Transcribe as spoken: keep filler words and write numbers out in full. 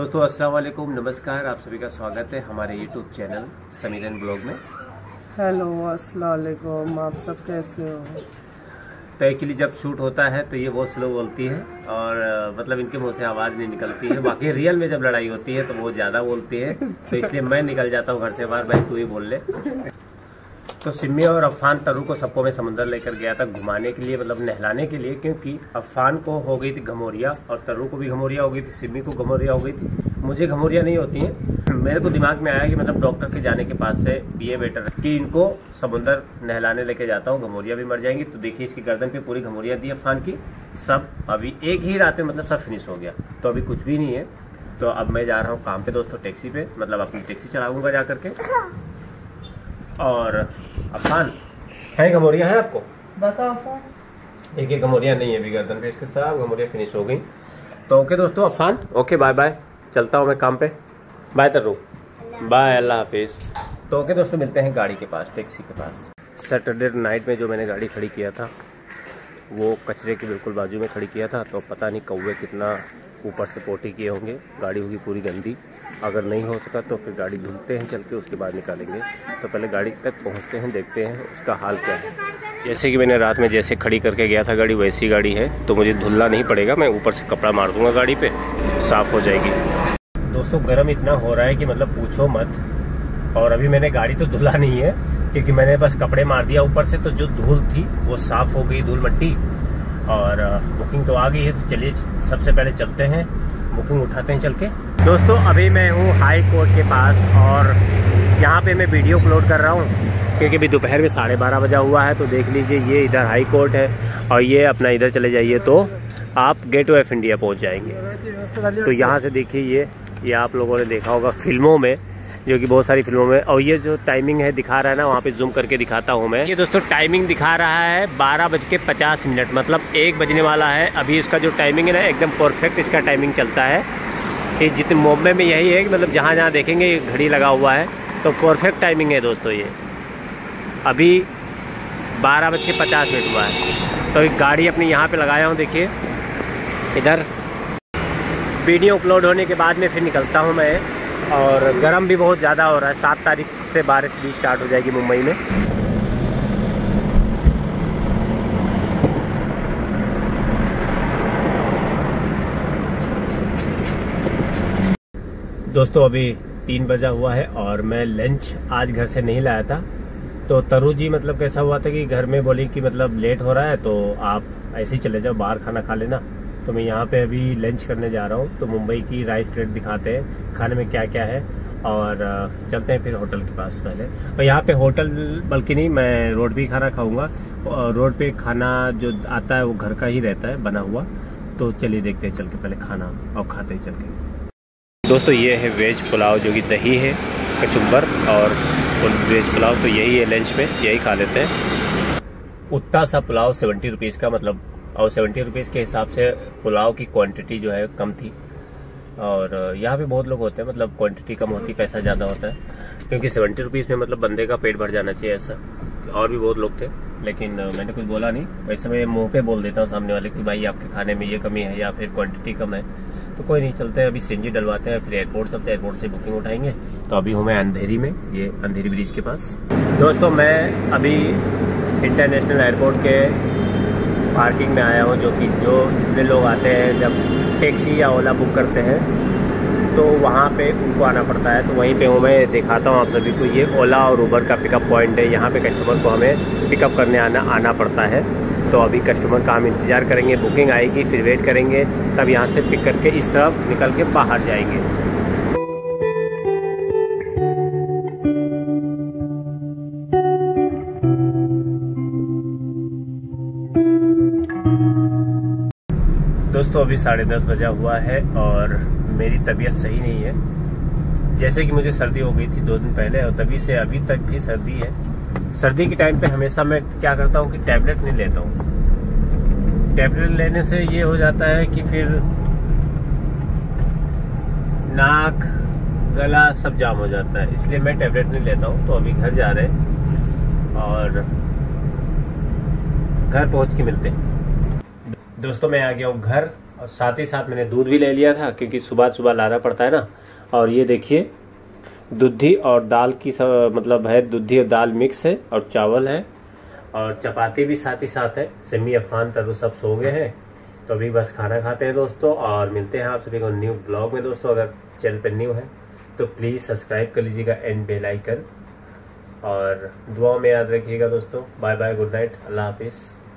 दोस्तों अस्सलाम वालेकुम, नमस्कार। आप सभी का स्वागत है हमारे यूट्यूब चैनल समीरन ब्लॉग में। हेलो अस्सलाम वालेकुम, आप सब कैसे हो? तो एक्चुअली जब शूट होता है तो ये बहुत स्लो बोलती है और मतलब इनके मुंह से आवाज़ नहीं निकलती है। बाकी रियल में जब लड़ाई होती है तो बहुत ज़्यादा बोलती है, तो इसलिए मैं निकल जाता हूँ घर से बाहर, भाई तू ही बोल ले। तो सिमी और अफ़ान तरु को सबको मैं समुंदर लेकर गया था घुमाने के लिए, मतलब नहलाने के लिए, क्योंकि अफ़ान को हो गई थी घमौरिया और तरु को भी घमौरिया हो गई थी, सिमी को घमौरिया हो गई थी। मुझे घमौरिया नहीं होती हैं। मेरे को दिमाग में आया कि मतलब डॉक्टर के जाने के पास से ये बेटर है कि इनको समुंदर नहलाने लेके जाता हूँ, घमौरिया भी मर जाएंगी। तो देखिए इसकी गर्दन पे पूरी घमौरिया दी अफ़ान की, सब अभी एक ही रात में मतलब सब फिनिश हो गया। तो अभी कुछ भी नहीं है। तो अब मैं जा रहा हूँ काम पे दोस्तों, टैक्सी पे, मतलब अपनी टैक्सी चलाऊँगा जा करके। और अफ़ान है घमौरिया है आपको बताओ फोन। एक एक घमौरिया नहीं है अभी गर्दन पे, इसके सब घमौरिया फिनिश हो गई। तो ओके दोस्तों अफ़ान, ओके बाय बाय, चलता हूँ मैं काम पे। बाय तरु, बाय, अल्लाह हाफिज़। तो ओके दोस्तों मिलते हैं गाड़ी के पास, टैक्सी के पास। सैटरडे नाइट में जो मैंने गाड़ी खड़ी किया था वो कचरे के बिल्कुल बाजू में खड़ी किया था। तो पता नहीं कौवे कितना ऊपर से पोटी किए होंगे, गाड़ी होगी पूरी गंदी। अगर नहीं हो सका तो फिर गाड़ी धुलते हैं चल के, उसके बाद निकालेंगे। तो पहले गाड़ी तक पहुंचते हैं, देखते हैं उसका हाल क्या है। जैसे कि मैंने रात में जैसे खड़ी करके गया था गाड़ी, वैसी गाड़ी है, तो मुझे धुलना नहीं पड़ेगा। मैं ऊपर से कपड़ा मार दूंगा गाड़ी पे, साफ़ हो जाएगी। दोस्तों गर्म इतना हो रहा है कि मतलब पूछो मत। और अभी मैंने गाड़ी तो धुला नहीं है क्योंकि मैंने बस कपड़े मार दिया ऊपर से, तो जो धूल थी वो साफ़ हो गई, धूल मट्टी। और बुकिंग तो आ गई है, तो चलिए सबसे पहले चलते हैं, बुकिंग उठाते हैं चल के। दोस्तों अभी मैं हूँ हाई कोर्ट के पास और यहाँ पे मैं वीडियो अपलोड कर रहा हूँ क्योंकि अभी दोपहर में साढ़े बारह बजा हुआ है। तो देख लीजिए ये इधर हाई कोर्ट है और ये अपना इधर चले जाइए तो आप गेट वे ऑफ इंडिया पहुँच जाएंगे। तो यहाँ से देखिए ये ये आप लोगों ने देखा होगा फिल्मों में, जो कि बहुत सारी फिल्मों में। और ये जो टाइमिंग है दिखा रहा है ना, वहाँ पे जूम करके दिखाता हूँ मैं। ये दोस्तों टाइमिंग दिखा रहा है बारह बज के पचास मिनट, मतलब एक बजने वाला है अभी। इसका जो टाइमिंग है ना एकदम परफेक्ट इसका टाइमिंग चलता है। ये जितने मुंबई में यही है कि मतलब जहाँ जहाँ देखेंगे ये घड़ी लगा हुआ है, तो परफेक्ट टाइमिंग है दोस्तों। ये अभी बारह बज के पचास मिनट हुआ है। तो एक गाड़ी अपनी यहाँ पे लगाया हूँ, देखिए इधर। वीडियो अपलोड होने के बाद में फिर निकलता हूँ मैं। और गर्म भी बहुत ज़्यादा हो रहा है, सात तारीख से बारिश भी स्टार्ट हो जाएगी मुंबई में। दोस्तों अभी तीन बजा हुआ है और मैं लंच आज घर से नहीं लाया था। तो तरु जी मतलब कैसा हुआ था कि घर में बोली कि मतलब लेट हो रहा है तो आप ऐसे ही चले जाओ, बाहर खाना खा लेना। तो मैं यहाँ पे अभी लंच करने जा रहा हूँ। तो मुंबई की राइस प्लेट दिखाते हैं खाने में क्या क्या है और चलते हैं फिर होटल के पास पहले। और यहाँ पे होटल बल्कि नहीं, मैं रोड पे खाना खाऊंगा। और रोड पे खाना जो आता है वो घर का ही रहता है बना हुआ। तो चलिए देखते हैं चल के पहले खाना और खाते हैं चल के। दोस्तों ये है वेज पुलाव, जो कि दही है, कचुम्बर और वेज पुलाव। तो यही है लंच में, यही खा लेते हैं। उतना सा पुलाव सेवेंटी रुपीज़ का, मतलब और सेवेंटी रुपीज़ के हिसाब से पुलाव की क्वांटिटी जो है कम थी। और यहाँ पे बहुत लोग होते हैं, मतलब क्वांटिटी कम होती पैसा ज़्यादा होता है, क्योंकि सेवेंटी रुपीज़ में मतलब बंदे का पेट भर जाना चाहिए ऐसा। और भी बहुत लोग थे लेकिन मैंने कुछ बोला नहीं। वैसे मैं मुँह पे बोल देता हूँ सामने वाले कि भाई आपके खाने में ये कमी है या फिर क्वांटिटी कम है। तो कोई नहीं, चलते हैं अभी सीएनजी डलवाते हैं, फिर एयरपोर्ट चलते हैं, एयरपोर्ट से बुकिंग उठाएंगे। तो अभी हूँ मैं अंधेरी में, ये अंधेरी ब्रिज के पास। दोस्तों मैं अभी इंटरनेशनल एयरपोर्ट के पार्किंग में आया हूँ, जो कि जो जितने लोग आते हैं जब टैक्सी या ओला बुक करते हैं तो वहाँ पे उनको आना पड़ता है। तो वहीं पे हूँ मैं, दिखाता हूँ आप सभी को। ये ओला और उबर का पिकअप पॉइंट है। यहाँ पे कस्टमर को हमें पिकअप करने आना आना पड़ता है। तो अभी कस्टमर का हम इंतज़ार करेंगे, बुकिंग आएगी फिर वेट करेंगे, तब यहाँ से पिक करके इस तरफ निकल के बाहर जाएंगे। दोस्तों अभी साढ़े दस बजा हुआ है और मेरी तबीयत सही नहीं है। जैसे कि मुझे सर्दी हो गई थी दो दिन पहले और तभी से अभी तक भी सर्दी है। सर्दी के टाइम पे हमेशा मैं क्या करता हूँ कि टैबलेट नहीं लेता हूँ। टैबलेट लेने से ये हो जाता है कि फिर नाक गला सब जाम हो जाता है, इसलिए मैं टैबलेट नहीं लेता हूँ। तो अभी घर जा रहे हैं और घर पहुँच के मिलते हैं। दोस्तों मैं आ गया हूँ घर और साथ ही साथ मैंने दूध भी ले लिया था क्योंकि सुबह सुबह लाना पड़ता है ना। और ये देखिए दूधी और दाल की सब मतलब है, दूधी और दाल मिक्स है और चावल है और चपाती भी साथ ही साथ है। सिमी, अफान, तरु सब सो गए हैं तो अभी बस खाना खाते हैं दोस्तों और मिलते हैं आप सभी को न्यू ब्लॉग में। दोस्तों अगर चैनल पर न्यू है तो प्लीज़ सब्सक्राइब कर लीजिएगा एंड बेल आइकन, और दुआ में याद रखिएगा दोस्तों। बाय बाय, गुड नाइट, अल्लाह हाफिज़।